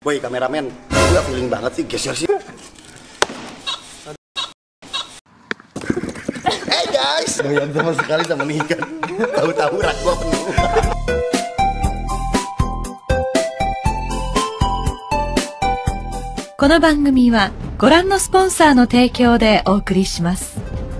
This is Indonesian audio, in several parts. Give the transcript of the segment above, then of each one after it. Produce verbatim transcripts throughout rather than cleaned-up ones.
Woi kameramen, gue feeling banget sih, geser sih. Hey guys, doyan sama sekali sama nih ikan. Tahu-tahu rak gua penuh. この番組はご覧のスポンサーの提供でお送りします。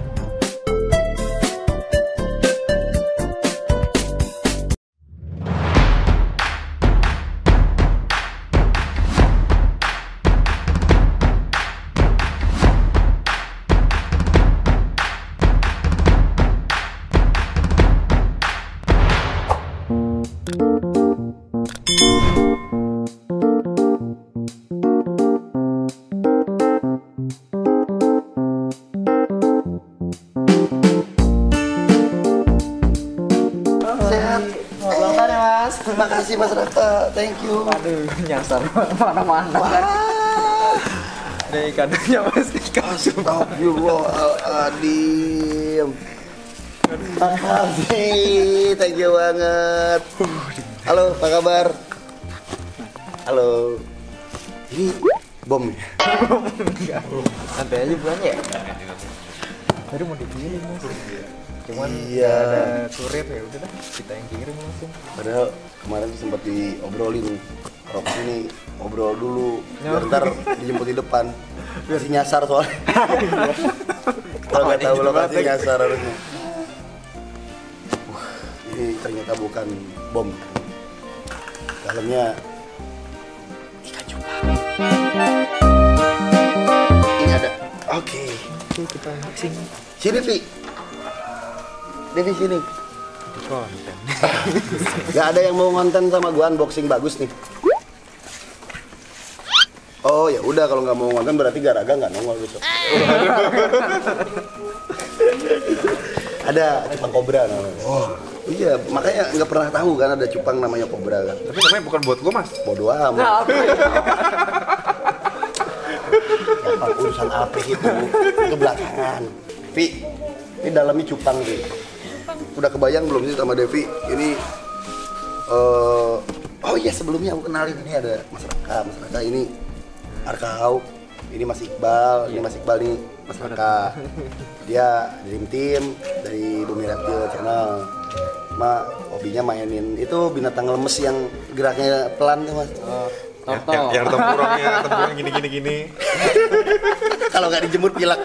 Terima kasih Mas Rata, thank you. Aduh, nyasar mana-mana kan. Nih kadonya Mas Ika. Astagfirullahaladzim. Makasih, thank you banget. Halo, apa kabar? Halo. Ini bom ya? Santai aja bukan ya? Tadi mau dikirim Mas. Cuman iya, ada kurir ya udah dah kita yang kirim langsung. Padahal kemarin tuh sempat diobrolin kalau kesini ngobrol dulu biar ntar dijemput di depan biar si nyasar soalnya. Kalau nggak tahu lokasi nyasar harusnya. Wah, ini ternyata bukan bom, dalamnya ikan cupang. Ini ada, oke. Okay. Kita unboxing. Sini Vi. Devi sini. Konten. Gak ada yang mau ngonten sama gua unboxing bagus nih. Oh ya udah, kalau nggak mau ngonten berarti Garaga nggak nongol besok. Ada cupang kobra namanya. Oh iya, makanya nggak pernah tahu kan ada cupang namanya kobra kan. Tapi namanya bukan buat gua Mas. Bodoh amat. Apa urusan apa itu? Itu belakangan. Vi, ini dalamnya cupang Vi. Udah kebayang belum sih sama Devi? Ini uh, oh iya, sebelumnya aku kenalin, ini ada Mas Raka, Mas Raka ini Arkau, ini Mas Iqbal, ini Mas Iqbal nih Mas Raka. Dia Dream Team dari Bumi Reptil Channel. Ma, hobinya mainin itu binatang lemes yang geraknya pelan tuh Mas. Oh, yang, yang, yang tempurangnya, tempurang gini-gini gini. Kalau nggak dijemur pilek.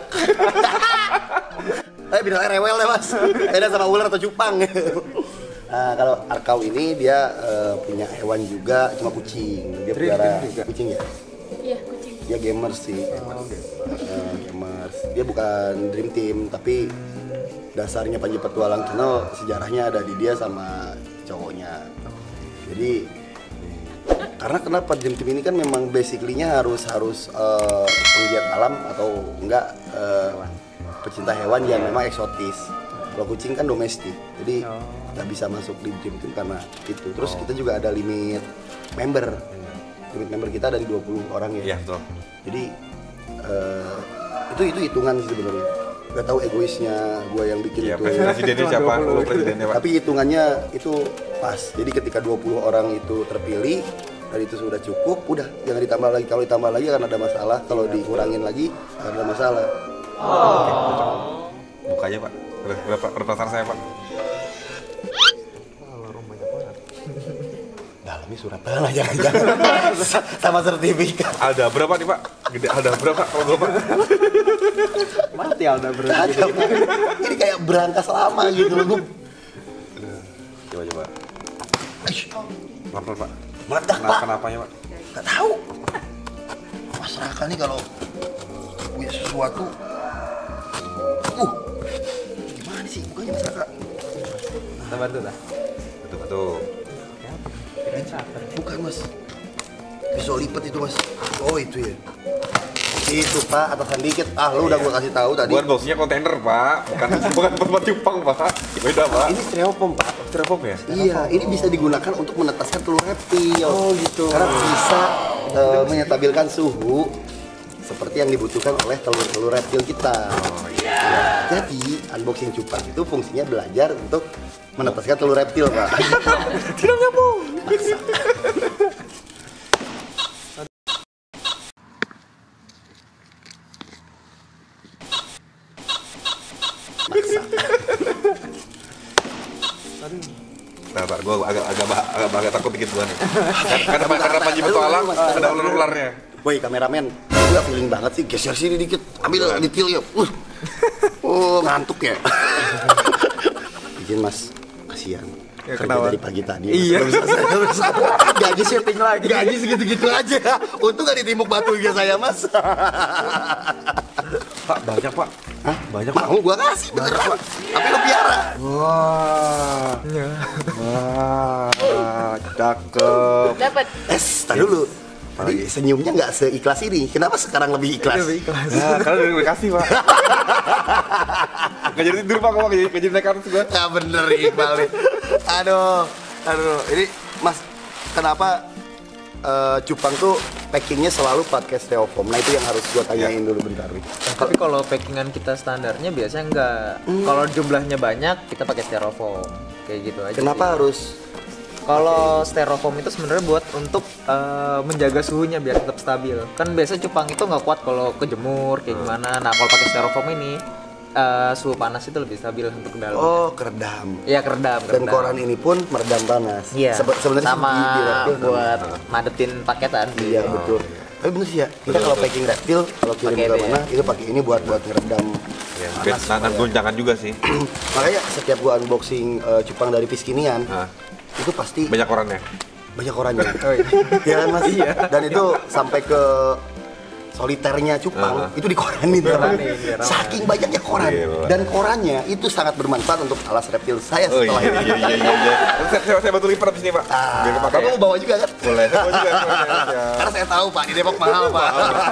Tapi binatang rewel ya Mas, beda sama ular atau cupang. Nah, kalau Arkau ini dia uh, punya hewan juga, cuma kucing. Dia pelihara kucing ya? Iya, kucing. Dia gamers sih, gamers. Uh, gamers. Dia bukan Dream Team, tapi dasarnya Panji Petualang Channel sejarahnya ada di dia sama cowoknya. Jadi karena kenapa Dream Team ini kan memang basically-nya harus harus uh, penggiat alam atau enggak uh, pecinta hewan yang memang eksotis. Kalau kucing kan domestik, jadi nggak bisa masuk di Dream Team karena itu. Terus kita juga ada limit member. Limit member kita dari dua puluh orang ya. Iya, betul. Jadi uh, itu itu hitungan sih sebenarnya. Gak tahu egoisnya gue yang bikin ya, itu. Presidennya siapa? Lu presidennya Pak. Tapi hitungannya itu pas. Jadi ketika dua puluh orang itu terpilih dan itu sudah cukup, udah jangan ditambah lagi. Kalau ditambah lagi akan ada masalah. Kalau dikurangin lagi akan ada masalah. Oh. Bukanya Pak. Berapa perasaan saya Pak? Lorong banyak banget. Dalamnya surat tanah jangan-jangan. Sama sertifikat. Ada berapa nih Pak? Gede ada berapa kalau gua Pak? Mati ada berapa? Ada, ini kayak berangkas lama gitu loh. Coba coba. Pelan-pelan Pak. Meledak Pak. Kenapanya Pak? Gak tahu. Mas Raka nih kalau punya sesuatu. Uh, gimana sih bukannya Mas Raka? Kita bantu lah. Betul betul. Bukan Mas. Pisau lipat itu Mas. Oh itu ya. Itu Pak, atasan dikit. Ah lu udah gua kasih tahu tadi. Bukan boxnya kontainer Pak, bukan bukan tempat cupang Pak. Beda Pak. Ini styrofoam Pak. Styrofoam ya? Iya, ini bisa digunakan untuk menetaskan telur reptil. Oh gitu. Karena bisa uh, menyetabilkan suhu seperti yang dibutuhkan oleh telur-telur reptil kita. Oh iya. Ya, jadi unboxing cupang itu fungsinya belajar untuk menetaskan telur reptil Pak. Tidak nyambung. Bentar, bentar. Gue agak agak agak, agak, agak takut dikit gua nih. Karena karena Panji Petualang ada ular-ularnya. Woi kameramen, gue feeling banget sih, geser sini dikit, ambil detail ya. Uh. Oh ngantuk ya. Izin mas, kasihan. Ya, Kerja kenapa? dari pagi tadi. Iya. Belum selesai, belum selesai. Gaji Syuting lagi. Gaji segitu-gitu aja. Untung gak ditimbuk batu ya saya mas. Pak, banyak pak. Hah? Banyak pak. Mau gua kasih beneran pak. Tapi lu piara. Wah. Iya. Wah, cakep. Dapat. Es, tar dulu. Tadi senyumnya nggak seikhlas ini. Kenapa sekarang lebih ikhlas? Lebih ikhlas. Nah, karena udah dikasih pak. Gak jadi tidur pak, kok gak jadi, gak jadi naik kartu gue. Ya bener Iqbal nih. Aduh, aduh. Ini Mas, kenapa eh, cupang tuh packingnya selalu pakai styrofoam? Nah itu yang harus gua tanyain dulu bentar nih. Tapi kalau packingan kita standarnya biasanya enggak. Kalau jumlahnya banyak kita pakai styrofoam. Kayak gitu aja. Kenapa sih. harus? Kalau styrofoam itu sebenarnya buat untuk eh, menjaga suhunya biar tetap stabil. Kan biasanya cupang itu nggak kuat kalau kejemur kayak gimana. Nah kalau pakai styrofoam ini eh, suhu panas itu lebih stabil untuk ke dalam. Oh, keredam. Iya keredam. Dan keredam. koran ini pun meredam panas. Iya. Sebe- sebenarnya sih sama di- di reptil buat sama. madetin paketan. Iya betul. Tapi bener sih ya. Kita kalau packing reptil, kalau kirim Pakai ke itu ya. mana, itu pakai ini buat buat ngeredam. Ya, panas. dan goncangan juga sih. Makanya setiap gua unboxing eh, cupang dari Fiskinian, Hah. itu pasti Banyak korannya. banyak korannya. Oh, iya. Iya kan mas? Dan itu sampai ke soliternya cupang, Uh-huh. itu dikoranin. Dikoranin, iya, ramai. Saking banyaknya koran. Gila. Dan korannya itu sangat bermanfaat untuk alas reptil saya Oh iya, setelah iya, ini. iya, iya, iya. Saya, saya, saya bantu lipat di sini pak. Ah, Biar kepake. kamu mau bawa juga kan? Boleh. Saya bawa juga. Ya. Karena saya tahu Pak, di Depok mahal Pak.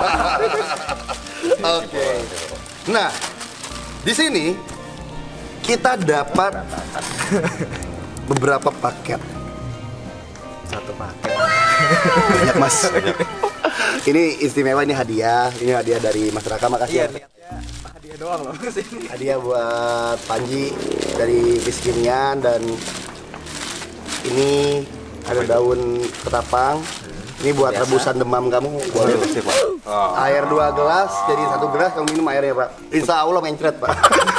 Oke. Nah, di sini kita dapat beberapa paket. Satu paket. Banyak Mas. Ini istimewa, ini hadiah. Ini hadiah dari Mas Raka, makasih. Iya ya. niatnya hadiah doang loh sini. Hadiah buat Panji dari Fiskinian, dan ini ada daun ketapang. Ini buat Biasa. rebusan demam kamu. Boleh. Sip, Pak. Oh. Air dua gelas, jadi satu gelas kamu minum airnya Pak. Insya Allah mencret Pak.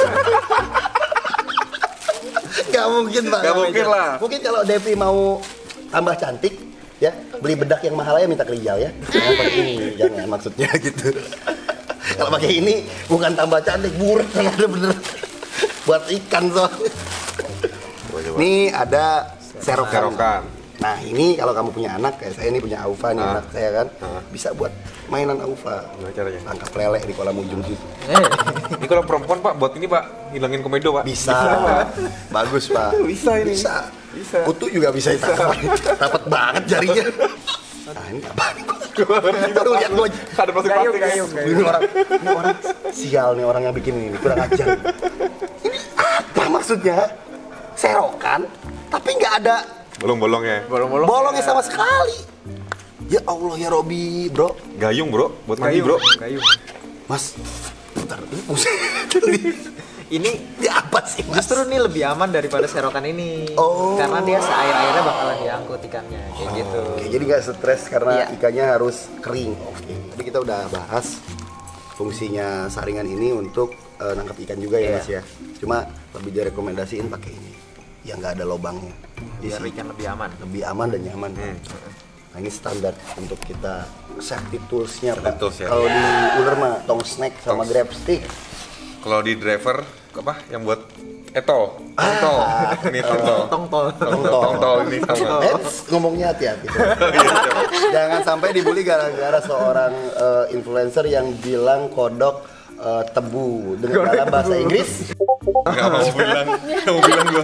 Gak mungkin Pak. Gak mungkin lah. Mungkin kalau Devi mau tambah cantik, ya beli bedak yang mahal aja minta ke Rijal ya. Jangan pakai ini, jangan maksudnya gitu. Kalau pakai ini bukan tambah cantik, buruk kan ada bener. Buat ikan soalnya. Ini ada serokan. Serokan. Nah ini kalau kamu punya anak, kayak saya ini punya Aufa nih, Ah. anak saya kan, Ah. bisa buat mainan Aufa. Gimana caranya? Tangkap lele di kolam ujung situ. Eh, Ini kalau perempuan pak, buat ini pak, hilangin komedo pak. Bisa, bagus Pak. Bisa ini. Bisa. Bisa. Kutu juga bisa ditangkap. Dapat banget jarinya. Nah ini apa nih? Tuh lihat gua. Ada plastik Gayung, plastik. gayung, gayung. Ini orang, ini orang sial nih orang yang bikin ini, kurang ajar. Ini apa maksudnya? Serokan, tapi nggak ada Bolong-bolongnya. bolong-bolong. bolongnya sama sekali. Ya Allah ya Robi, bro. Gayung bro, buat mandi bro. Gayung. Mas, bentar, ini pusing. Ini Ini apa sih mas? justru nih lebih aman daripada serokan ini. Oh. Karena dia seair-airnya bakalan diangkut ikannya kayak gitu. Oke, jadi nggak stres karena Iya. ikannya harus kering. Oke, jadi kita udah bahas fungsinya saringan ini untuk eh, nangkap ikan juga ya Iya. mas ya. Cuma lebih direkomendasiin pakai ini, yang nggak ada lubangnya. Biar Isi. ikan lebih aman. Lebih aman dan nyaman. Nah ini standar untuk kita safety toolsnya Pak. tools ya. Kalau di ular mah tong snack sama Tong- grab stick. Kalau di driver apa yang buat etol, Ah. etol, ini etol, Tong tol. Tong tol, tol ini sama. Eits, ngomongnya hati-hati. Jangan sampai dibully gara-gara seorang eh, influencer yang bilang kodok eh, tebu dengan dalam bahasa Inggris. Gak mau bilang, gak mau bilang gua.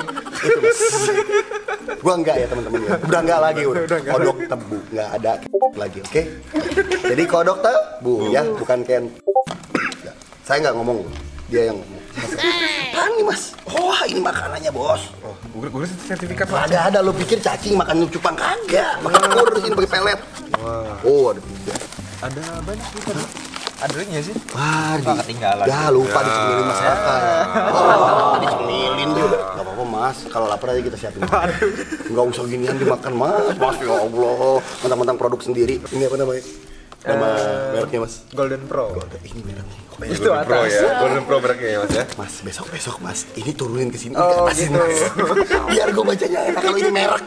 Gua enggak ya teman-teman ya. Udah enggak lagi udah. Kodok tebu enggak ada lagi, oke? Jadi kodok tebu ya, bukan ken. Saya nggak ngomong, dia yang ngomong. Apaan nih mas? Wah ini makanannya bos. Oh, gua gua sertifikat pak. Ada ada, lo pikir cacing makan cupang kagak? Makan telur di sini pakai pelet. Oh ada juga. Ada banyak juga. Ada ringnya sih. Wah, di, Oh, ketinggalan. Ya lupa dicemilin mas Raka. Oh, dicemilin juga. Gak apa-apa mas, kalau lapar aja kita siapin. Gak usah ginian dimakan mas. Mas ya Allah, mentang-mentang produk sendiri. Ini apa namanya? Nama Eh, mereknya mas. Golden Pro. Ini mereknya. Kok Itu Golden Pro atas. ya, Golden Pro mereknya ya mas ya. Mas, besok besok mas, ini turunin ke sini Oh, ke atas gitu. ini, mas. Biar gue bacanya enak kalau ini merek.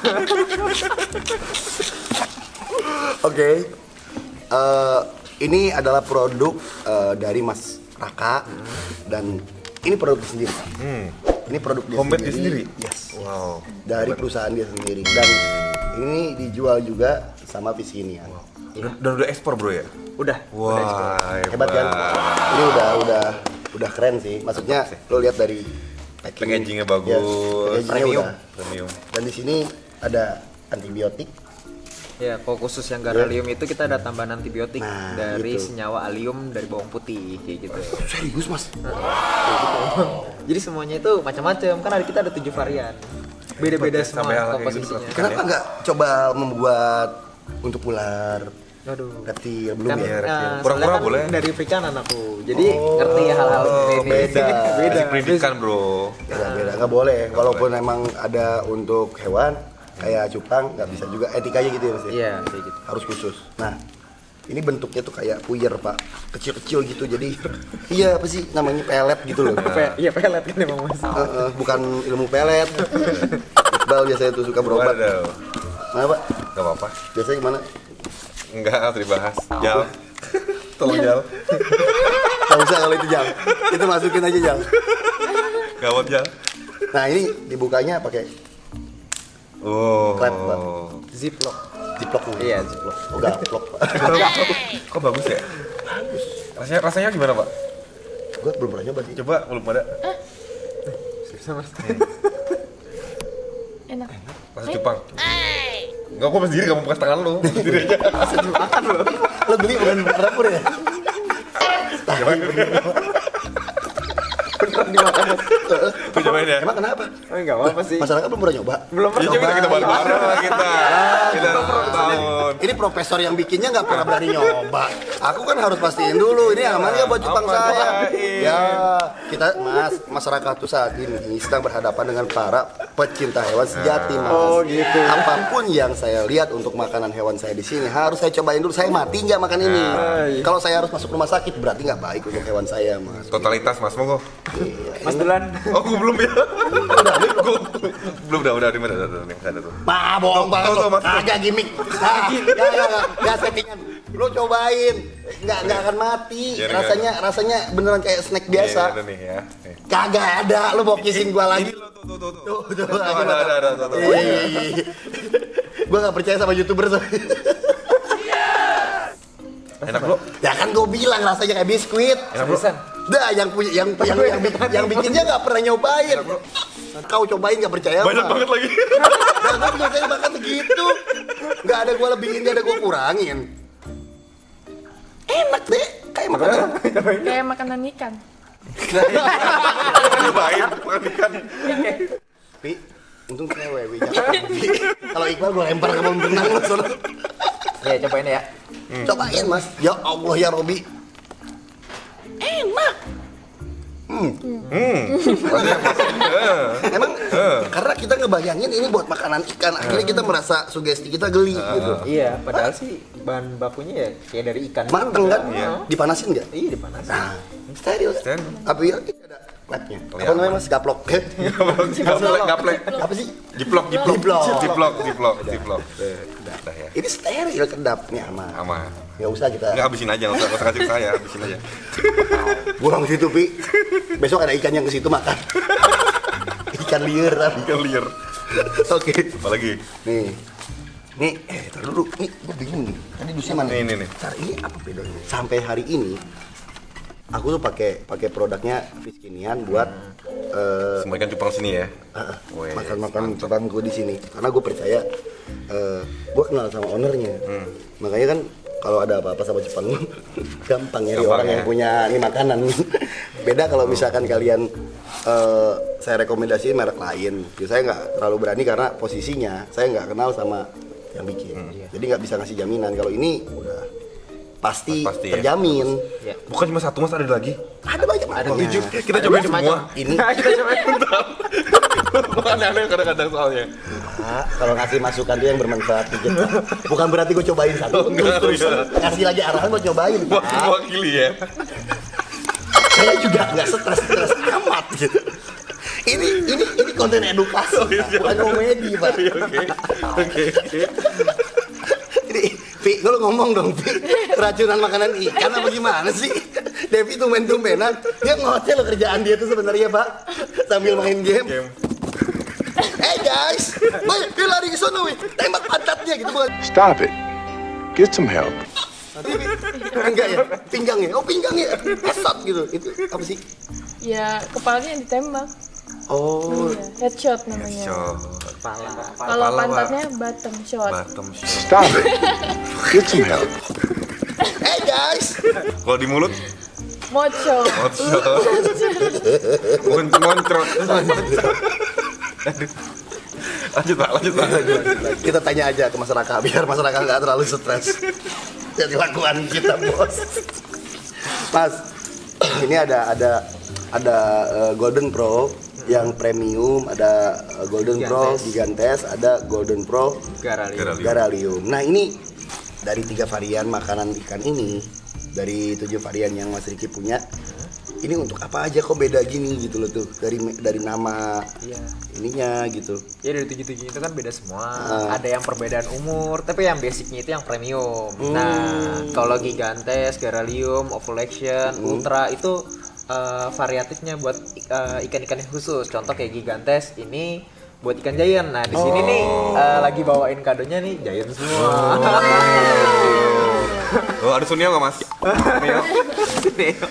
Oke, Eh, ini adalah produk eh, dari Mas Raka dan ini produk dia sendiri. Hmm. Ini produk dia Homemade dia sendiri. sendiri? Yes. Wow. Dari perusahaan dia sendiri dan ini dijual juga sama Viskinian. Dan, dan udah ekspor bro ya? Udah. udah ekspor. Wah, Hebat kan? Ini udah udah udah keren sih. Maksudnya lo lihat dari packing, Packagingnya bagus. Yes, packagingnya Premium. udah. Premium. Dan di sini ada antibiotik. Ya, kalau khusus yang garalium itu kita ada tambahan antibiotik Nah, dari gitu. senyawa alium dari bawang putih kayak gitu. Serius mas? Jadi semuanya itu macam-macam. Kan ada kita ada tujuh varian. Beda-beda Sampai semua hal kayak gitu komposisinya. Kenapa nggak coba membuat untuk ular, Aduh. reptil belum Kan, ya? reptil. nah, Pura-pura soalnya kan boleh. dari perikanan aku. Jadi Oh, ngerti hal-hal ini. beda. Beda. Masih pendidikan bro. Beda beda nggak boleh. Walaupun emang ada untuk hewan kayak cupang nggak bisa juga etikanya gitu ya mas ya? Iya, kayak gitu. Harus khusus. Nah ini bentuknya tuh kayak puyer pak, kecil-kecil gitu jadi iya apa sih namanya pelet gitu loh. Pe- Iya, pelet kan emang mas. Eh, eh, bukan ilmu pelet. Iqbal biasanya tuh suka berobat. Waduh. Mana pak? Gak apa-apa. Biasanya gimana? Enggak harus dibahas. Jal. Tolong Jal. Gak usah kalau itu jam. Itu masukin aja jam. Gawat Jal. Nah ini dibukanya pakai Oh. Klep, Pak. Ziplock. ziplock. Iya, ziplock. Oh gaplok pak. Kok bagus ya? Rasanya rasanya gimana pak? Gue belum pernah nyoba sih. Coba belum ada. Susah mas. Enak. Rasa cupang. Enggak, gua sendiri gak mau pakai tangan lu. Sendiri aja. Lo beli bukan dapur ya? Beneran dimakan mas. Tuh cobain ya. Emang kenapa? Oh, enggak apa-apa sih. Masyarakat belum pernah nyoba? Belum Iya coba kita bareng-bareng lah kita. Kita tahun. Ini profesor yang bikinnya nggak pernah berani nyoba. Aku kan harus pastiin dulu ini aman ya buat cupang Aman, saya. doain. Ya kita mas masyarakat tuh saat ini sedang berhadapan dengan para pecinta hewan sejati mas. Oh, gitu. Apapun yang saya lihat untuk makanan hewan saya di sini harus saya cobain dulu. Saya mati nggak makan ini. Kalau saya harus masuk rumah sakit berarti nggak baik untuk hewan saya mas. Totalitas mas monggo. Mas Dulan. Oh gua belum ya. Gua- belum udah udah di mana udah udah ada tuh. Ma, bohong banget Tuh, tuh, lo. Mas. Agak gimmick. Nah, enggak, enggak, enggak, enggak settingan. Lo cobain. Enggak, enggak akan mati. Ya, Rasanya, rasanya beneran kayak snack biasa. Iya, ada nih ya. Nih. Kagak ada. Lo mau kisin gua lagi. Ini lo tuh tuh tuh tuh. Tuh, tuh, Tuh, lagi ada mata. ada ada tuh, tuh. Ih. Gua gak percaya sama youtuber soalnya. Enak bro. Ya kan gua bilang rasanya kayak biskuit. Enak bro. Dah yang punya yang yang yang, bikin- yang bikinnya nggak pernah nyobain. Kau cobain nggak percaya? Banyak mah. banget lagi. Nah, gua biasanya makan segitu. Nggak ada gua lebihin, nggak ada gua kurangin. Enak deh, kayak makanan. Kayak makanan ikan. Cobain bukan ikan. Pi, untung cewek, Wi. Jangan, Pi. Kalau Iqbal gua lempar ke kolam renang Mas. Ya, cobain ya. Cobain Mas. Ya Allah ya Robi. Enak. Hmm. Emang karena kita ngebayangin ini buat makanan ikan, akhirnya kita merasa sugesti kita geli gitu. Iya, padahal sih bahan bakunya ya kayak dari ikan. Mateng kan? Iya. Dipanasin nggak? Iya, dipanasin. Nah, steril. Steril. Tapi ya ini ada labnya. Oh, Apa iya. namanya Mas? Gaplok. Gaplek gaplek. Apa sih? Jiplok jiplok. Jiplok. Jiplok jiplok jiplok. Udah ya. Ini steril kedapnya aman. Aman. Nggak usah kita Enggak habisin aja, enggak usah enggak usah kasih ke saya, habisin aja. buang ke situ, Pi. Besok ada ikan yang ke situ makan. Ikan liar tapi. Ikan liar. Oke. Apalagi? Nih. Nih, eh tar dulu. Nih, gue bingung nih. Tadi dusnya mana? Nih, nih, nih. Tar, ini apa bedanya? Sampai hari ini aku tuh pakai pakai produknya Viskinian buat eh, Semua ikan cupang sini ya. uh, Wes, makan-makan mantap. cupang gue di sini. Karena gue percaya eh gue kenal sama ownernya. Hmm. Makanya kan kalau ada apa-apa sama cupang gampang nyari Gampang orang ya. yang punya ini makanan. Beda kalau misalkan kalian eh, saya rekomendasiin merek lain. Ya, saya nggak terlalu berani karena posisinya saya nggak kenal sama yang bikin. Hmm. Jadi nggak bisa ngasih jaminan. Kalau ini udah pasti, Pasti ya. terjamin. Ya. Bukan cuma satu mas, ada lagi. Ada banyak Ada macamnya. tujuh. Kita cobain semua. Ini Kita cobain. Aneh-aneh kadang-kadang soalnya. Pak, kalau ngasih masukan tuh yang bermanfaat dikit, Pak. Bukan berarti gue cobain satu, Oh, enggak, terus iya. ngasih lagi arahan gue cobain, Pak. Wakili ya. Saya juga nggak stres-stres amat gitu. Ini ini ini konten edukasi, Oh, iya. Pak. Bukan komedi, Pak. Oke, oke, oke, oke. Ini, Pi, lu ngomong dong, Pi. Keracunan makanan ikan apa gimana sih? Devi tumben-tumbenan, dia ngoceh loh kerjaan dia tuh sebenarnya, Pak. Sambil main game. Game. Eh guys, woi, dia lari ke sono, wih. Tembak pantatnya gitu, bukan? Stop it. Get some help. Enggak ya, pinggang ya. Oh, pinggang ya. Headshot gitu. Itu apa sih? Ya kepalanya yang ditembak. Oh, Iya, headshot namanya. Shot. Kepala. Kalau Kepala, pantatnya bottom shot. Bottom shot. Stop it. Get some help. eh guys. Kalau di mulut, Mocho. shot. Mon- Moncrot. Lanjut Pak, lanjut Pak. Kita tanya aja ke masyarakat biar masyarakat nggak terlalu stres. Jadi lakukan kita, Bos. Mas, ini ada ada ada uh, Golden Pro yang premium, ada uh, Golden Pro Gigantes. Gigantes, ada Golden Pro Garalium. Garalium. Garalium. Nah, ini dari tiga varian makanan ikan ini, dari tujuh varian yang Mas Riki punya, ini untuk apa aja kok beda gini gitu loh tuh, dari dari nama Iya. ininya gitu. Ya dari tujuh tujuh itu kan beda semua. Ah. Ada yang perbedaan umur, tapi yang basicnya itu yang premium. Nah, kalau Gigantes, Garalium, Ovulation, Ultra itu eh, variatifnya buat eh, ikan-ikan yang khusus. Contoh kayak Gigantes ini buat ikan giant. Nah, di sini nih eh, lagi bawain kadonya nih giant semua. Oh, ada Sunio nggak Mas? Sunio. Neo.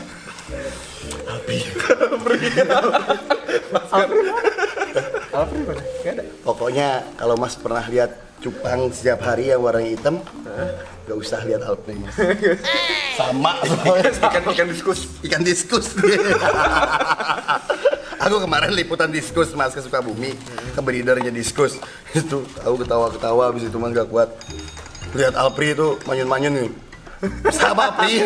Alfred mana? Gak ada. Pokoknya kalau Mas pernah lihat cupang setiap hari yang warnanya hitam, gak usah lihat alpnya. Sama soalnya. Ikan ikan diskus. Ikan diskus. Aku kemarin liputan diskus Mas ke Sukabumi, ke breedernya diskus. Itu aku ketawa-ketawa habis itu Mas gak kuat. Lihat Alpri itu manyun-manyun nih. Sama Pri.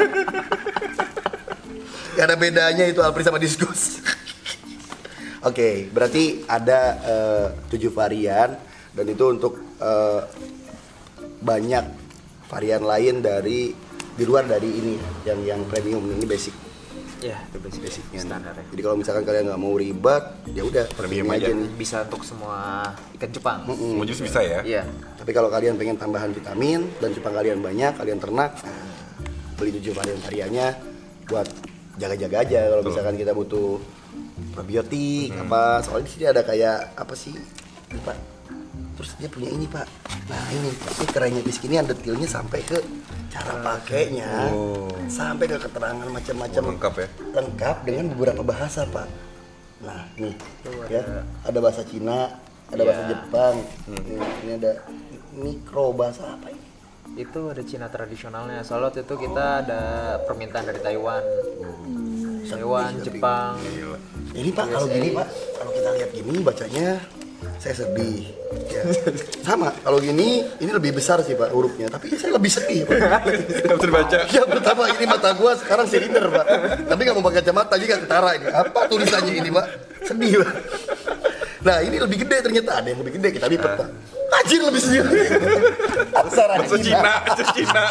Gak ada bedanya itu Alpri sama diskus. Oke, berarti ada eh, tujuh varian dan itu untuk eh, banyak varian lain dari di luar dari ini yang yang premium ini basic Ya, itu basic basicnya. standar ya. Jadi kalau misalkan kalian nggak mau ribet, ya udah Premium premium aja. aja nih. Bisa untuk semua ikan cupang. Mau jus bisa ya? Iya. Tapi kalau kalian pengen tambahan vitamin dan cupang kalian banyak, kalian ternak, nah, beli tujuh varian variannya buat jaga-jaga aja kalau Betul. misalkan kita butuh probiotik apa, soalnya di sini ada kayak apa sih, ini, Pak. Terus dia punya ini Pak. Nah ini, ini kerennya di sini ada detailnya sampai ke cara pakainya, Oh. sampai ke keterangan macam-macam Oh, lengkap ya? lengkap dengan beberapa bahasa Pak. Nah nih, ya ada bahasa Cina, ada bahasa Iya. Jepang, ini, ini ada mikro bahasa apa ini? Itu ada Cina tradisionalnya. Soalnya waktu itu kita ada permintaan dari Taiwan. Taiwan, Jepang. Ini Pak, kalau gini Pak, kalau kita lihat gini bacanya saya sedih. Ya. Sama, kalau gini ini lebih besar sih Pak hurufnya, tapi saya lebih sedih Pak. Nggak bisa dibaca. Ya pertama ini mata gua sekarang silinder Pak, tapi nggak mau pakai kacamata jadi nggak ketara ini. Apa tulisannya ini Pak? Sedih Pak. Nah ini lebih gede ternyata, ada yang lebih gede kita lipat Pak. Anjir lebih sedih. Aksara Bahasa Cina, bahasa Cina.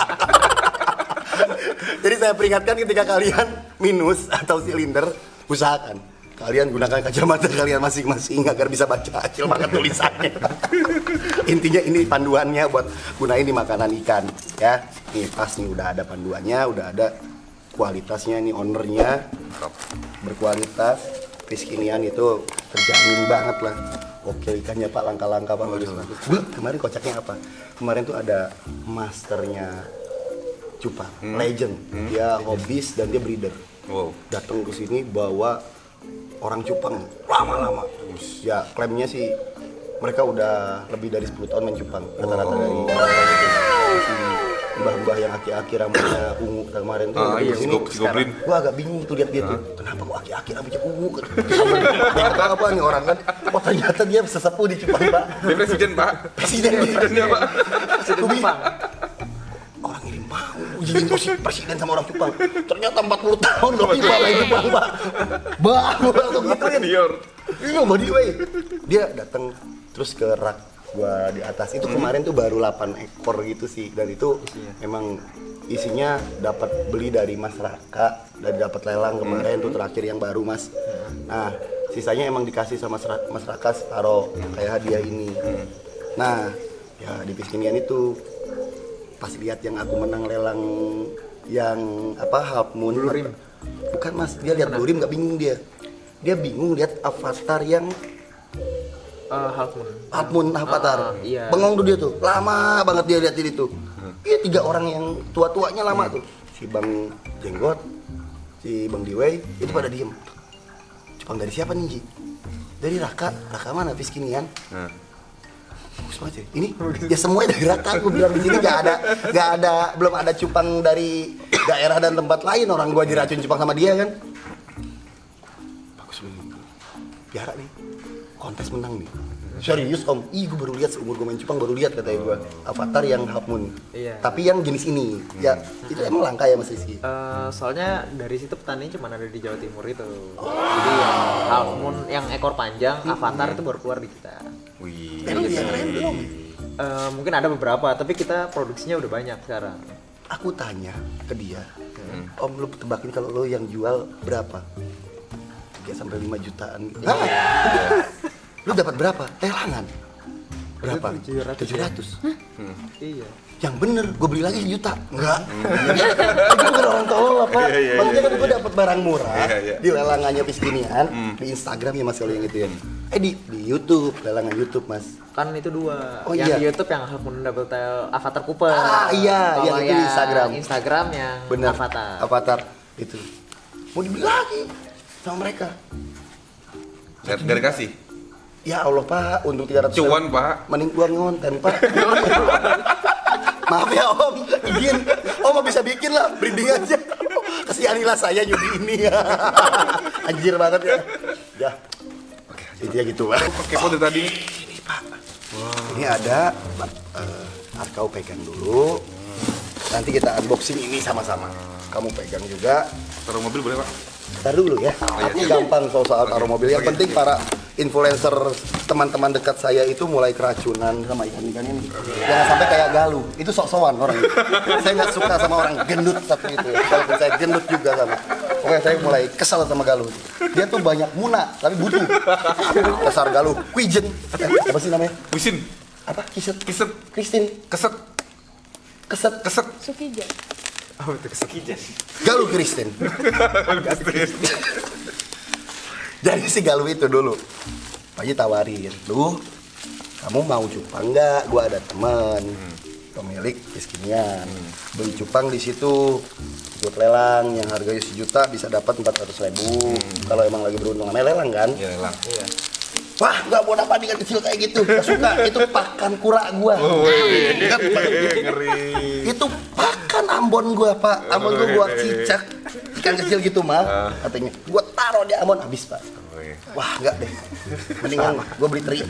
Jadi saya peringatkan ketika kalian minus atau silinder, usahakan kalian gunakan kacamata kalian masing-masing agar bisa baca kecil banget tulisannya. Intinya ini panduannya buat gunain di makanan ikan ya. Nih pas nih udah ada panduannya, udah ada kualitasnya, nih ownernya berkualitas, fish kinian itu terjamin banget lah. Oke ikannya Pak, langka-langka Pak, bagus-bagus. Wah, kemarin kocaknya apa? Kemarin tuh ada masternya cupang, legend. Dia hobis dan dia breeder. Wow. Datang ke sini bawa orang cupang lama-lama. Ya klaimnya sih mereka udah lebih dari sepuluh tahun main cupang. Rata-rata dari orang-orang itu. Si mbah-mbah yang aki-aki rambutnya ungu kemarin tuh. Ah, datang iya, ke si sini, Gob- si sekarang. Goblin. Gua agak bingung tuh lihat dia tuh. Kenapa kok aki-aki rambutnya ungu? Dia kata apa nih orang kan? Oh ternyata dia sesepuh di cupang Pak. Dia presiden Pak. Presiden Presidennya Pak. Presiden Jepang. Orang ini mau jadi presiden sama orang Jepang. Ternyata empat puluh tahun loh Pak main Jepang Pak. Bang, langsung gitu ya. Senior. Ini body way. Dia datang terus ke rak gua di atas. Itu kemarin tuh baru delapan ekor gitu sih. Dan itu memang isinya dapat beli dari Mas Raka, dari dapat lelang kemarin tuh terakhir yang baru Mas. Nah, sisanya emang dikasih sama Mas Raka separuh kayak hadiah ini. Nah, ya di Piskinian itu pas lihat yang aku menang lelang yang apa Half Moon Blue Rim. Bukan Mas, dia lihat Blue Rim nggak bingung dia. Dia bingung lihat avatar yang Uh, Half Moon. Half Moon avatar. Ah, iya. Bengong tuh dia tuh. Lama banget dia lihat itu. Iya tiga orang yang tua-tuanya lama tuh. Si Bang Jenggot, si Bang Diwai itu pada diem. Cupang dari siapa nih, Ji? Dari Raka. Raka mana? Piskinian. Nah. Bagus banget ya. Ini ya semuanya dari Raka. Aku bilang di sini nggak ada, nggak ada, belum ada cupang dari daerah dan tempat lain. Orang gua diracun cupang sama dia kan. Bagus banget. Biara nih. Kontes menang nih. Serius om, ih gue baru lihat seumur gue main cupang baru lihat katanya gue Avatar yang Half Moon. Iya. Tapi yang jenis ini, ya itu emang langka ya Mas Rizky. Uh, soalnya dari situ petaninya cuma ada di Jawa Timur itu. Jadi yang Half Moon yang ekor panjang Avatar itu baru keluar di kita. Wih. Emang dia keren belum? Uh, mungkin ada beberapa, tapi kita produksinya udah banyak sekarang. Aku tanya ke dia, om lu tebakin kalau lo yang jual berapa? tiga sampai lima jutaan. Hah? Lu dapat berapa? Lelangan. Berapa? tujuh ratus. Hmm. Iya. Yang bener, gue beli lagi sejuta. Enggak. Itu bukan orang tolol apa? Iya, iya, Maksudnya iya, kan gue dapat barang murah Iya, iya. di lelangannya Piskinian, di Instagram ya Mas kalau yang itu ya. Eh di di YouTube, lelangan YouTube Mas. Kan itu dua. Oh, yang iya. di YouTube yang Half Moon Double Tail Avatar Cooper. Ah iya, Kalau yang itu di Instagram. Instagram yang Bener. Avatar. Avatar itu. Mau dibeli lagi sama mereka. Nggak nggak dikasih. Ya Allah Pak, untuk tiga ratus Cuan, Pak. Mending gua ngonten Pak. Maaf ya Om, izin. Om bisa bikin lah, breeding aja. Kasianilah saya judi ini. Anjir banget ya. Ya. Oke, intinya gitu Pak. Kepo dari tadi. Ini Pak. Ini ada uh, Arkau pegang dulu. Nanti kita unboxing ini sama-sama. Kamu pegang juga. Taruh mobil boleh, Pak? Ntar dulu ya, ini gampang soal-soal taruh mobil. Yang penting para influencer teman-teman dekat saya itu mulai keracunan sama ikan-ikan ini. Jangan sampai kayak Galuh, itu sok-sokan orang itu. Saya nggak suka sama orang gendut satu itu ya. Walaupun saya gendut juga sama. Pokoknya saya mulai kesal sama Galuh. Dia tuh banyak muna, tapi butuh. Dasar Galuh, Quijen. Eh, apa sih namanya? Wisin. Apa? Kiset? Kiset. Kristin. Keset. Keset. Keset. Sukija. Oh, itu kesekian. Galuh Kristin. Jadi si Galuh itu dulu Pak Haji tawarin, "Duh, kamu mau cupang nggak? Gua ada teman pemilik Piskinian, beli cupang di situ ikut lelang yang harganya sejuta bisa dapat empat ratus ribu. Kalau emang lagi beruntung namanya lelang kan?" Iya, lelang. Iya. Wah, nggak mau dapat ikan kecil kayak gitu. Gak suka, itu pakan kura gua. Oh, iya. Ngeri. Itu pakan Ambon gua Pak, Ambon gua gua cicak ikan kecil gitu mah katanya. Gua taruh di Ambon habis Pak. Wah enggak deh, mendingan gue beli teri.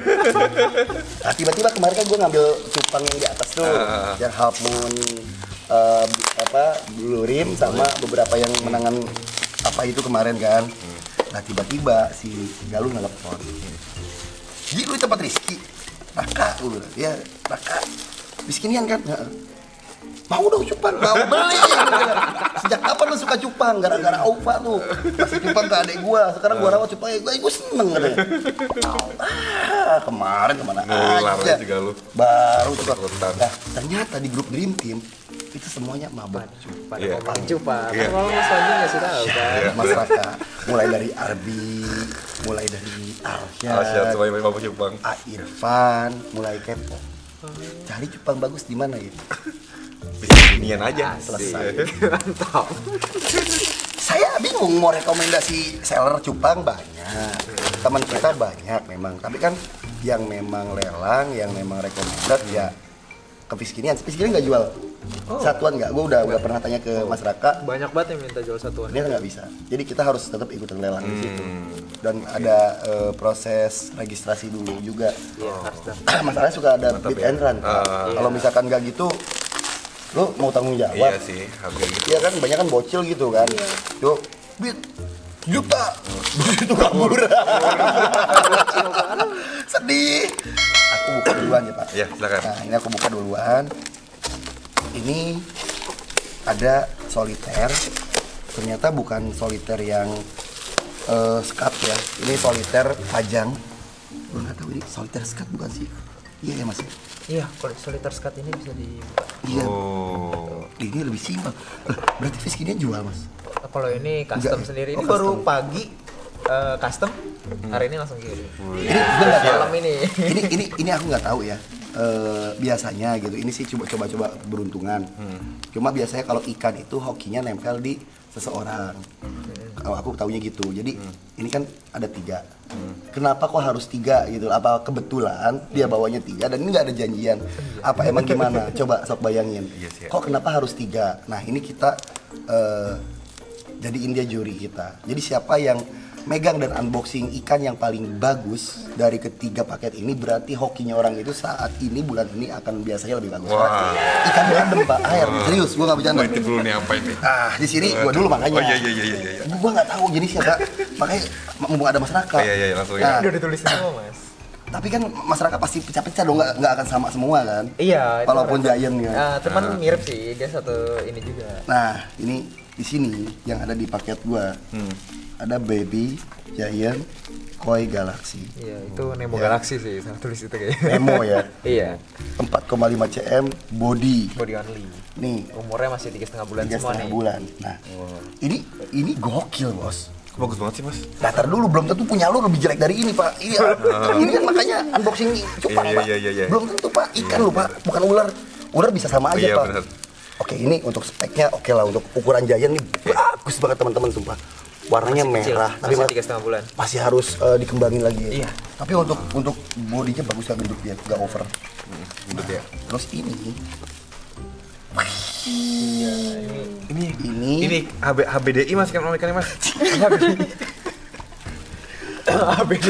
Nah tiba-tiba kemarin kan gue ngambil cupang yang di atas tuh, uh. yang Half Moon, uh, apa Blue Rim sama beberapa yang menangan apa itu kemarin kan. Nah tiba-tiba si Galuh nelfon, "Ji lu di tempat Rizky?" "Raka," gue bilang, "ya Raka, Piskinian kan?" "Nah, mau dong cupang, mau beli." "Sejak kapan lu suka cupang?" "Gara-gara Aufa tuh kasih cupang ke adek gua, sekarang gua rawat cupangnya, gua, gua seneng katanya." Ah, kemarin kemana Ular aja juga lu. baru cupang. Ikutan. Nah ternyata di grup Dream Team itu semuanya mabok Pada Iya. ngomong cupang. Iya. Kalau Mas Wanji nggak sih tahu kan. Mas Raka, mulai dari Arbi, mulai dari Asyad Arsyad, semuanya main mabuk cupang. A Irfan, mulai kepo. Cari cupang bagus di mana gitu. Piskinian aja. Selesai. Mantap. Saya bingung mau rekomendasi seller cupang banyak, teman kita banyak memang, tapi kan yang memang lelang, yang memang rekomendasi ya ke Piskinian. Piskinian nggak jual satuan nggak? Gue udah udah pernah tanya ke Mas Raka, Banyak banget yang minta jual satuan. dia nggak bisa. Jadi kita harus tetap ikutan lelang di situ. Dan ada eh, proses registrasi dulu juga. Iya, harus daftar. Masalahnya suka ada bid and run. Pak. Kalau misalkan nggak gitu, lo mau tanggung jawab. Iya sih, harga gitu. Iya kan banyak kan bocil gitu kan. Yuk, bid juta. Begitu kabur. Sedih. Aku buka duluan ya Pak. Iya, silakan. Nah ini aku buka duluan. Ini ada soliter. Ternyata bukan soliter yang uh, skat ya. Ini soliter pajang. Gue nggak tahu ini soliter skat bukan sih? Iya ya Mas. Iya, kalau solitaire skat ini bisa dibuka. Iya. Oh. Ini lebih simpel. Lah, berarti fish gini jual Mas? Nah, kalau ini custom Enggak. sendiri, ini Oh, baru custom. pagi eh, custom, hari ini langsung kirim. Ini gue nggak tahu. Malam ini. ini ini ini aku nggak tahu ya. Eh, biasanya gitu. Ini sih coba coba coba beruntungan. Cuma biasanya kalau ikan itu hokinya nempel di seseorang. Kalau aku taunya gitu. Jadi ini kan ada tiga. Kenapa kok harus tiga gitu? Apa kebetulan dia bawanya tiga dan ini nggak ada janjian? Apa emang gimana? Coba sok bayangin. Iya sih. Kok kenapa harus tiga? Nah ini kita eh, jadiin dia juri kita. Jadi siapa yang megang dan unboxing ikan yang paling bagus dari ketiga paket ini berarti hokinya orang itu saat ini bulan ini akan biasanya lebih bagus. Wah. Karena ikan berendam Pak, air. Serius, gua nggak bercanda. Gua intip dulu nih apa ini. Ah, di sini gua dulu makanya. Oh iya iya iya iya. iya. Gua nggak tahu jenisnya Kak. Makanya mumpung ada masyarakat. Iya iya iya, langsung ya. Nah, Udah ditulis semua mas. tapi kan masyarakat pasti pecah-pecah dong, nggak nggak akan sama semua kan? Iya. itu Walaupun merasa- giant ya. Nah, teman mirip sih, dia satu ini juga. Nah, ini di sini yang ada di paket gua. Ada baby giant koi galaxy. Iya, itu Nemo Ya. Galaxy sih, sama tulis itu kayaknya. Nemo ya. Iya, empat koma lima cm body. body only. Nih, Umurnya masih tiga setengah bulan tiga semua setengah nih. bulan. Nah, ini ini gokil bos. Bagus banget sih mas. Datar dulu, belum tentu punya lu lebih jelek dari ini pak. Ini, ini kan makanya unboxing cupang Iya, pak. iya, iya, iya. Belum tentu pak, ikan lu pak, bukan ular. Ular bisa sama aja Iya, pak. benar. Oke ini untuk speknya oke lah, untuk ukuran giant nih bagus banget teman-teman sumpah. Warnanya Kecil, merah, tapi masih ma- tiga setengah bulan. masih harus eh, dikembangin lagi. Iya. Tapi untuk untuk bodinya bagus kan bentuk dia, nggak over. Udah ya. Terus ini, Ini ini, ini H B H B D I mas kan ikannya mas. H B D.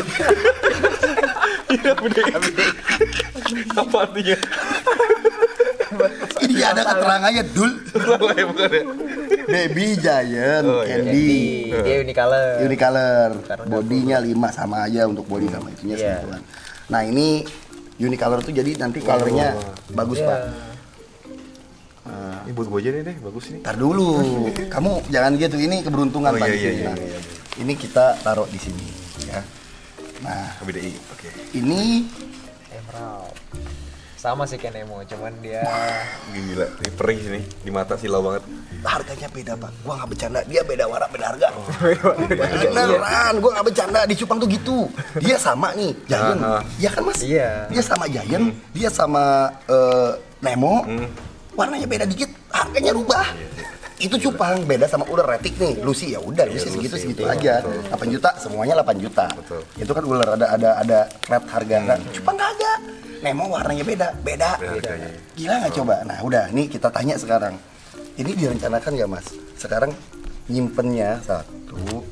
Apa artinya? ini ada keterangannya dul. Salah ya bukan ya? Baby giant Oh, iya. candy. Dia unicolor. Unicolor, Karena bodinya lima sama aja untuk body sama itunya Iya. sembilan. Nah ini unicolor tuh jadi nanti colornya bagus Iya. pak. Ini buat gue aja nih deh, bagus ini. Ntar dulu, kamu jangan gitu, ini keberuntungan Oh, pak iya, di sini. iya, Nah, iya, iya. ini kita taruh di sini ya. Nah H B D I, oke. ini Emerald. Sama sih kayak Nemo, cuman dia Gila, ini perih sini, di mata silau banget. harganya beda pak, gua nggak bercanda, dia beda warna beda harga. Oh. Beneran, gua nggak bercanda, di Cupang tuh gitu. Dia sama nih, Giant, Ah, ah. iya kan mas? Iya. Dia sama Giant, dia sama eh, Nemo, Hmm. warnanya beda dikit, harganya rubah. Itu Cupang, beda sama ular retik nih, Lucy ya udah, Lucy Iya, segitu Lucy, segitu betul, aja, betul. delapan juta, semuanya delapan juta. Betul. Itu kan ular ada ada ada flat harga, kan? Cupang nggak ada. Nemo warnanya beda, beda. Beda harganya. Gila nggak coba? Nah udah, nih kita tanya sekarang. Ini direncanakan nggak mas? Sekarang nyimpennya satu,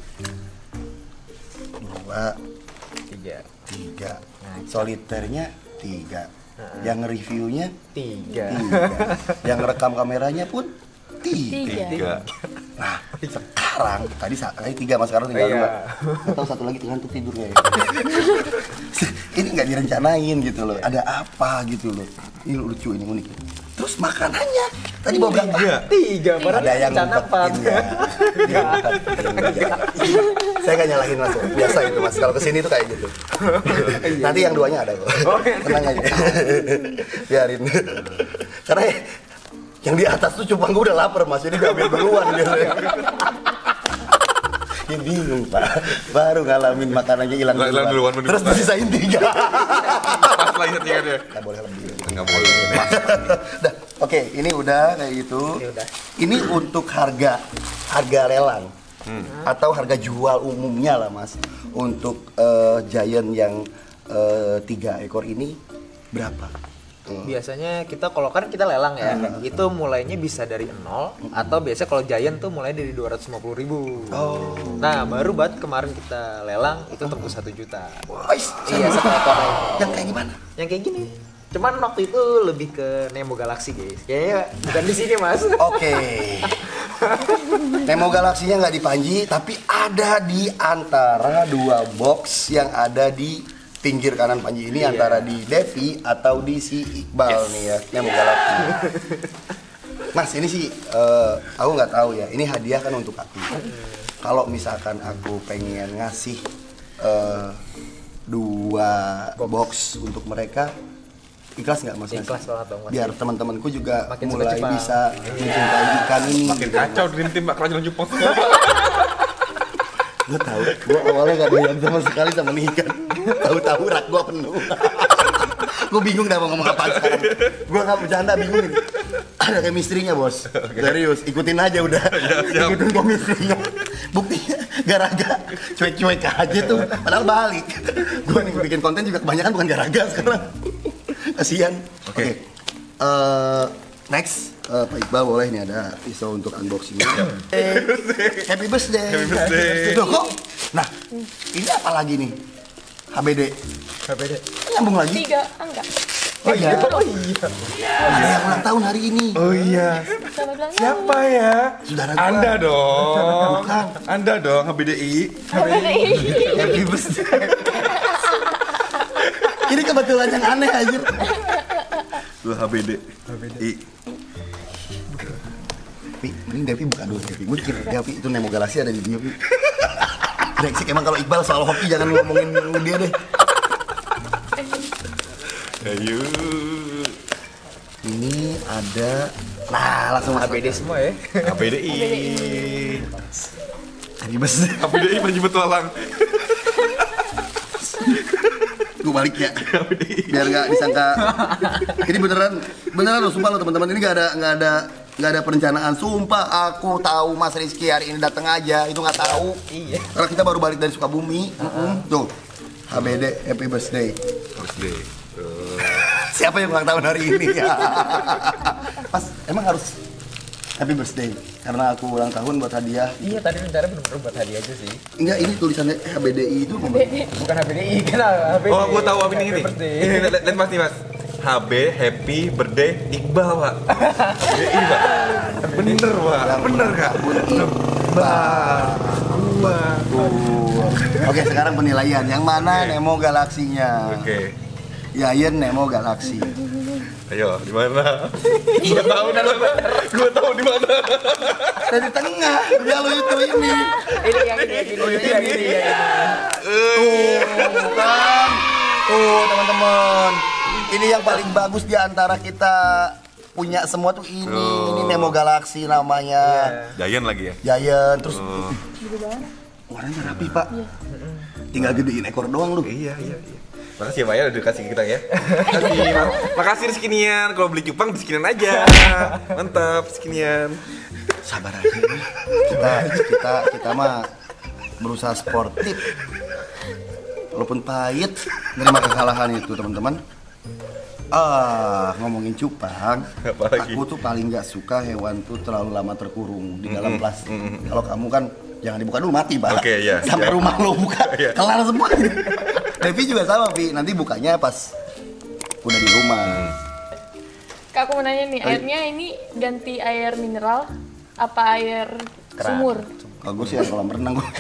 dua, tiga. tiga. Soliternya tiga. Yang reviewnya Tiga. tiga. Yang rekam kameranya pun tiga. Tiga. Nah sekarang tadi sa- tadi tiga mas, sekarang tinggal Iya. dua. Atau satu lagi ngantuk tidurnya ya. Ini nggak direncanain gitu loh. Ada apa gitu loh. Ini lucu, ini unik. Terus makanannya tadi bawa berapa? Tiga. Tiga, padahal Ada yang rencana empat. ngumpetin ya. Dia ngumpetin. Saya nggak nyalahin mas, biasa itu mas. Kalau kesini tuh kayak gitu. Nanti yang duanya ada kok. Tenang aja. Biarin. Karena yang di atas tuh cupang gue udah lapar mas, jadi gue ambil duluan gitu. Ya bingung pak, baru ngalamin makanannya hilang Hilang duluan. duluan, bener. Terus disisain tiga. Pas lah ingat-ingatnya. Nggak boleh lebih. Nggak boleh. Pas. Dah, oke, ini udah kayak gitu. Ini udah. Ini untuk harga harga lelang atau harga jual umumnya lah mas. Untuk eh, giant yang eh, tiga ekor ini berapa? Biasanya kita kalau kan kita lelang ya, itu mulainya bisa dari nol atau biasa kalau giant tuh mulai dari dua ratus lima puluh ribu. Oh, Nah, baru banget kemarin kita lelang itu tembus satu juta. Wais, Iya, satu ekor. yang kayak gimana? Yang kayak gini. Cuman waktu itu lebih ke Nemo Galaxy, guys. Kayaknya bukan di sini, Mas. Oke, Nemo galaksinya nggak di Panji, tapi ada di antara dua box yang ada di pinggir kanan Panji ini, Iya. antara di Devi atau di si Iqbal nih ya, Nemo galaksi. Mas ini sih eh, aku nggak tahu ya, ini hadiah kan untuk aku. Kalau misalkan aku pengen ngasih eh, dua box untuk mereka, ikhlas nggak mas? Ikhlas banget dong, Mas. Biar teman-temanku juga Makin suka mulai Jepang. bisa mencintai ikan ini. Makin kacau Dream Team Pak Kerajaan Jepang. Gue tahu, gue awalnya gak doyan sama sekali sama nih ikan. Tahu-tahu rak gue penuh. Gue bingung dah mau ngomong apa sekarang. Gue nggak bercanda, bingung ini. Ada chemistry-nya bos. Serius, ikutin aja udah. Ikutin chemistry-nya. Buktinya Garaga cuek-cuek aja tuh. Padahal balik. Gue nih bikin konten juga kebanyakan bukan Garaga sekarang. Kasian. Oke. Eh, next, eh, Pak Iqbal boleh nih ada pisau untuk unboxing. Eh, Happy birthday. Happy birthday. Loh, kok? Nah, ini apa lagi nih? H B D. H B D. Nyambung lagi. Tiga angka. Oh iya. Oh iya. Ada yang ulang tahun hari ini. Oh iya. Selamat ulang tahun. Siapa ya? Saudara gua. Anda dong. Bukan. Anda dong H B D I. Happy birthday. Ini kebetulan yang aneh aja. Lu H B D. H B D I. Pi, mending Devi buka dulu Devi. Gue kira Devi itu Nemo Galaxy ada di dia, Pi. Brengsek emang kalau Iqbal soal hoki jangan ngomongin dia deh. Ayo. Ini ada, nah langsung H B D semua ya. H B D I. Happy birthday. H B D I Panji Petualang. Gue balik ya, biar nggak disangka. Ini beneran, beneran loh, sumpah loh teman-teman. Ini nggak ada, nggak ada, nggak ada perencanaan. Sumpah, aku tahu Mas Rizky hari ini datang aja, itu nggak tahu. Iya. Karena kita baru balik dari Sukabumi. Tuh, H B D, Happy Birthday. Birthday. Siapa yang ulang tahun hari ini? Mas, emang harus Happy Birthday karena aku ulang tahun buat hadiah. Iya, tadi rencana bener-bener buat hadiah aja sih. Enggak, ini tulisannya H B D I itu apa? Bukan H B D I kan H B D. Oh, gua tahu apa ini ini. Birthday. Ini lihat lihat Mas nih Mas. H B Happy Birthday Iqbal, Pak. H B I, Pak. Bener, Pak. Bener Kak. Iqbal. Oke, sekarang penilaian. Yang mana Nemo galaksinya? Oke. Yayan Nemo Galaxy. Ayo, di mana? Gua tahu di mana. Gua tahu di mana. Dari tengah. Ya lu itu ini. Ini yang ini yang ini. Oh, ini ini, yang ini. ini. yang ini. Tuh, kan? Tuh, teman-teman. Ini yang paling bagus di antara kita punya semua tuh ini. Ini Nemo Galaxy namanya. Giant lagi ya? Giant, terus warnanya rapi, Pak. Tinggal gedein ekor doang lu. Iya, iya, iya. Makasih ya Pak ya udah kasih kita ya. Makasih, Mak- makasih Rizkinian. Kalau beli cupang Rizkinian aja. Mantap Rizkinian. Sabar aja nih. Kita kita kita mah berusaha sportif. Walaupun pahit menerima kekalahan itu, teman-teman. Ah, ngomongin cupang, Apalagi? aku tuh paling nggak suka hewan tuh terlalu lama terkurung di dalam plastik. Kalau kamu kan jangan dibuka dulu, mati, Pak. Oke, iya, Sampai iya. rumah lo buka, Iya. kelar semua. Devi juga sama, Vi. Nanti bukanya pas udah di rumah. Kak, aku mau nanya nih, airnya ini ganti air mineral apa air sumur? Kalau gue sih ya kolam renang gue.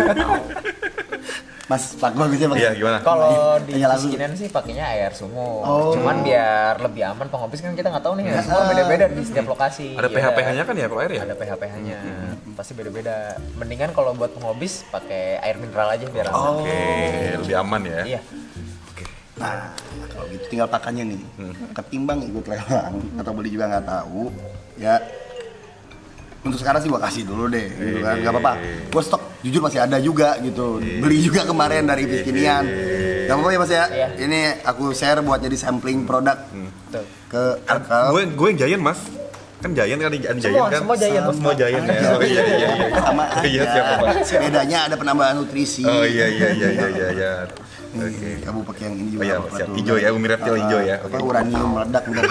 Mas, Pak bagusnya pakai. Iya, gimana? Kalau di Tanya langsung. Skinan sih pakainya air sumur. Oh. Cuman biar lebih aman penghabis kan kita nggak tahu nih air sumur beda-beda di setiap lokasi. Ada Ya. P H P H-nya kan ya kalau air ya? Ada P H P H-nya. Pasti beda-beda. Mendingan kalau buat penghabis pakai air mineral aja biar aman. Oke, lebih aman ya. Iya. Nah, kalau gitu tinggal pakannya nih. Ketimbang ikut lelang atau beli juga nggak tahu, ya. Untuk sekarang sih gua kasih dulu deh, gitu kan. Gak apa-apa. Gua stok jujur masih ada juga gitu. Beli juga kemarin dari Biskinian. Gak apa-apa ya Mas ya. Iya. Ini aku share buat jadi sampling produk Tuh. ke kakak. Gue gue yang Giant Mas. Kan Giant kan ada Giant Semua, kan. semua Giant, Mas. Semua Giant ya. Oh iya iya iya. Sama Oh, iya aja. siapa Pak? Bedanya ada penambahan nutrisi. Oh iya iya iya iya iya iya. Nih, Oke. kamu pakai yang ini juga. Oh iya, apa siap. tuh? Hijau ya, Umi Reptil hijau ya. Apa Oke. uranium meledak bentar.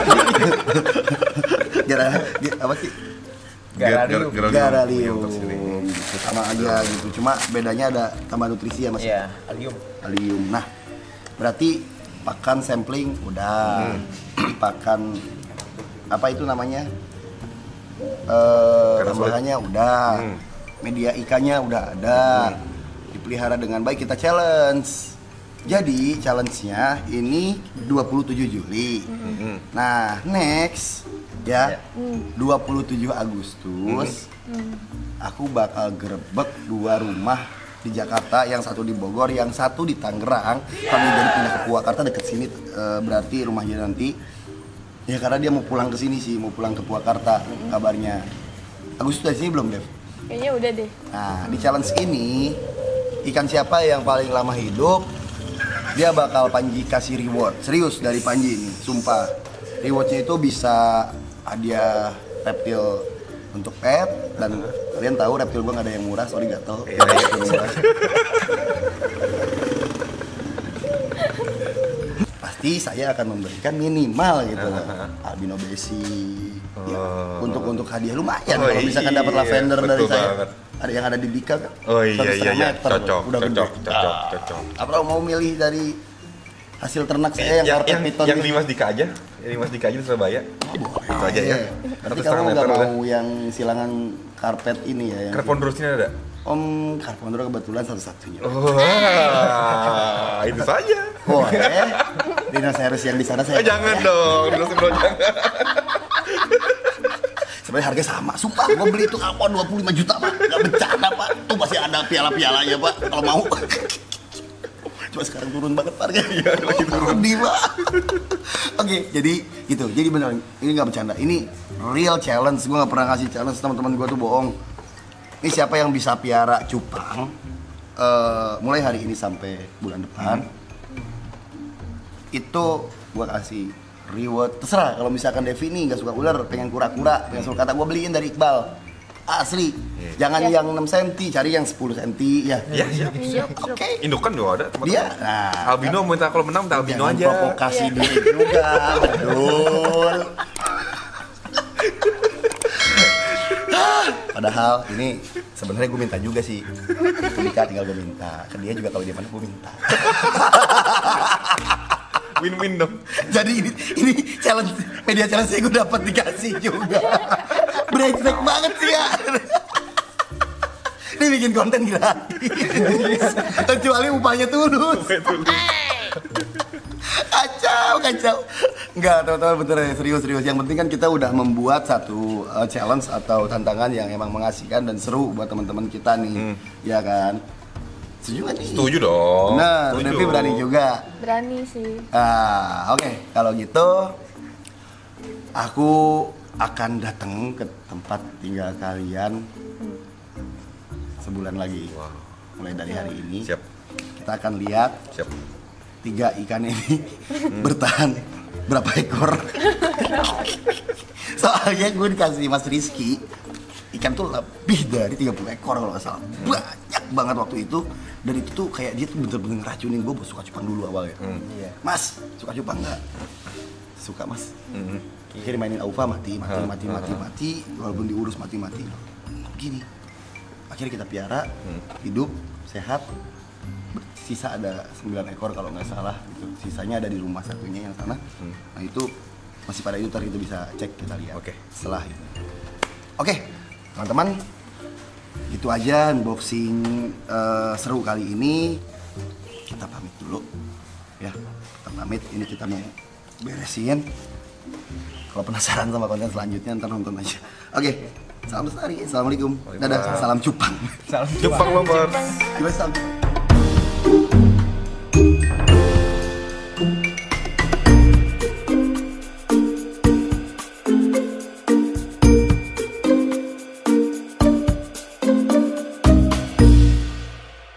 Gara, apa sih? Garalium. Garalium. Sama aja gitu. Cuma bedanya ada tambah nutrisi ya Mas. Iya, alium. Alium. Nah, berarti pakan sampling udah. Pakan apa itu namanya? eh, Karena sulit. tambahannya udah, Hmm. media ikannya udah ada, dipelihara dengan baik, kita challenge. Jadi challenge-nya ini dua puluh tujuh Juli. Hmm. Nah, next ya, dua puluh tujuh Agustus aku bakal gerebek dua rumah di Jakarta, yang satu di Bogor, yang satu di Tangerang. Kami jadi pindah ke Purwakarta deket sini, eh, berarti rumahnya nanti. Ya karena dia mau pulang ke sini sih, mau pulang ke Purwakarta kabarnya. Agustus dari sini belum, Dev? Kayaknya udah deh. Nah, di challenge ini ikan siapa yang paling lama hidup, dia bakal Panji kasih reward. Serius dari Panji ini, sumpah. Rewardnya itu bisa hadiah reptil untuk pet, dan kalian tahu reptil gua nggak ada yang murah, sorry gatel. Iya, iya. Murah. Pasti saya akan memberikan minimal gitu loh, albino basic. Ya, untuk untuk hadiah lumayan Oh, kalau misalkan dapat iya, lavender dari betul saya. banget. Ada yang ada di Dika kan? Oh iya Satu iya setengah iya, meter, cocok, udah gede. cocok, cocok, Ah. cocok. Apa mau milih dari hasil ternak saya yang yang karpet yang, piton yang ini? di Mas Dika aja, yang di Mas Dika aja di Surabaya. Itu aja ya. Iya. Berarti Satu kamu setengah nggak meter mau yang silangan karpet ini ya? Yang Carpondrus ini ada? Om Carpondro kebetulan satu-satunya. Oh, wah, itu saja. Boleh. Dinosaurus yang di sana saya. Eh, jangan dong, dulu sebelum jangan. Sebenarnya harga sama, sumpah gue beli itu kapan dua puluh lima juta pak, gak bercanda pak, tuh masih ada piala-pialanya pak, kalau mau. Cuma sekarang turun banget harganya. Iya, lagi turun di pak. Oke, jadi gitu, jadi beneran ini gak bercanda, ini real challenge, gue gak pernah ngasih challenge teman-teman gue tuh bohong. Ini siapa yang bisa piara cupang, eh, mulai hari ini sampai bulan depan, itu gue kasih reward, terserah kalau misalkan Devi nih nggak suka ular, pengen kura-kura, pengen suka kata, gue beliin dari Iqbal asli, jangan yang enam senti, cari yang sepuluh senti ya. Iya, siap. Iya. Oke, Indukan juga ada, teman-teman. dia nah, Albino minta kalau menang minta albino jangan aja. provokasi diri juga, betul. Padahal ini sebenarnya gue minta juga sih, Dika tinggal gue minta, ke dia juga kalau dia mana gue minta. Win-win dong. Jadi ini, ini challenge, media challenge yang gue dapat dikasih juga. Brengsek banget sih ya. Ini bikin konten gratis. Kecuali upahnya tulus. Kacau, kacau. Enggak, teman-teman bener ya, serius-serius. Yang penting kan kita udah membuat satu uh, challenge atau tantangan yang emang mengasihkan dan seru buat teman-teman kita nih. Ya kan? Setuju kan nih? Setuju dong. Nah, Setuju. Devi berani juga. Berani sih. Ah, oke. Kalau gitu, aku akan datang ke tempat tinggal kalian sebulan lagi. Wow. Mulai dari hari ini. Siap. Kita akan lihat Siap. tiga ikan ini bertahan berapa ekor. Soalnya gue dikasih Mas Rizky, ikan tuh lebih dari tiga puluh ekor kalau nggak salah. Banyak banget waktu itu. Dan itu tuh kayak dia tuh bener-bener ngeracunin gue, suka cupang dulu awalnya. Iya. Mas, suka cupang nggak? Suka mas. Hmm. Akhirnya mainin Aufa mati, mati, Ah, mati, ah, mati, ah. mati. Walaupun diurus mati-mati. Kok gini? Akhirnya kita piara, hidup, sehat. Sisa ada sembilan ekor kalau nggak salah. Gitu. Sisanya ada di rumah satunya yang sana. Nah itu masih pada itu, ntar kita bisa cek, kita lihat. Oke. Setelah itu. Oke, teman-teman. Itu aja unboxing eh, seru kali ini. Kita pamit dulu ya, kita pamit, ini kita mau beresin. Kalau penasaran sama konten selanjutnya ntar nonton aja. Oke, salam lestari, assalamualaikum, dadah, salam cupang. Salam Jepang lovers. Gimana salam?